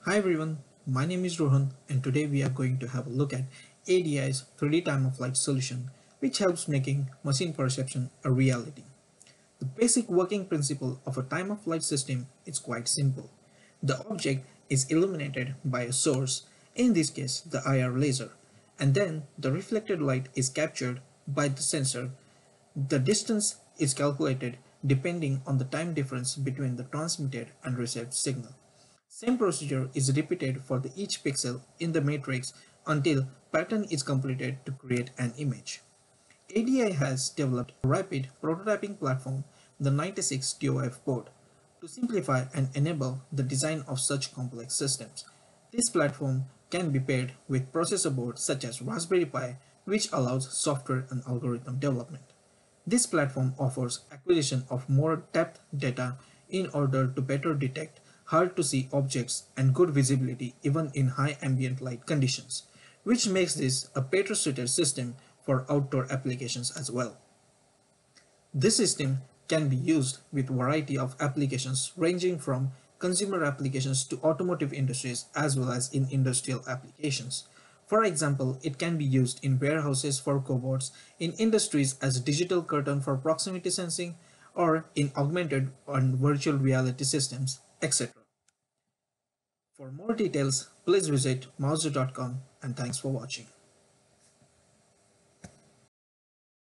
Hi everyone, my name is Rohan and today we are going to have a look at ADI's 3D time-of-flight solution which helps making machine perception a reality. The basic working principle of a time-of-flight system is quite simple. The object is illuminated by a source, in this case the IR laser, and then the reflected light is captured by the sensor. The distance is calculated depending on the time difference between the transmitted and received signal. Same procedure is repeated for each pixel in the matrix until pattern is completed to create an image. ADI has developed a rapid prototyping platform, the 96 ToF board, to simplify and enable the design of such complex systems. This platform can be paired with processor boards such as Raspberry Pi, which allows software and algorithm development. This platform offers acquisition of more depth data in order to better detect hard to see objects and good visibility even in high ambient light conditions, which makes this a better suited system for outdoor applications as well. This system can be used with a variety of applications ranging from consumer applications to automotive industries as well as in industrial applications. For example, it can be used in warehouses for cobots, in industries as a digital curtain for proximity sensing, or in augmented and virtual reality systems, etc. For more details, please visit mouse.com and thanks for watching.